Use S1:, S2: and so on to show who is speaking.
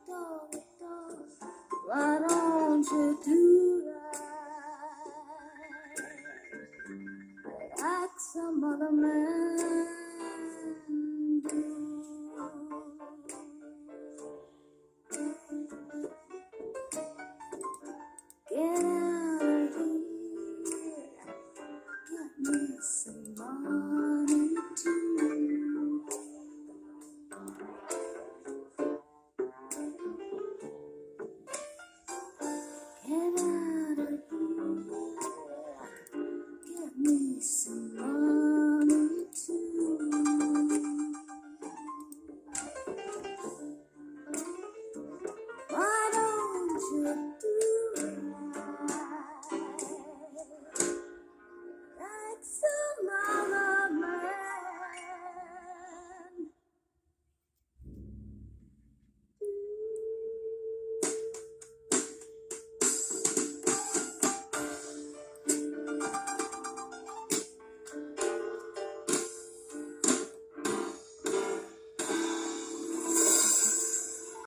S1: Why don't you do right like some other man do? Get out of here, get me some money too. Get out of here, get me some money too. Why don't you do right like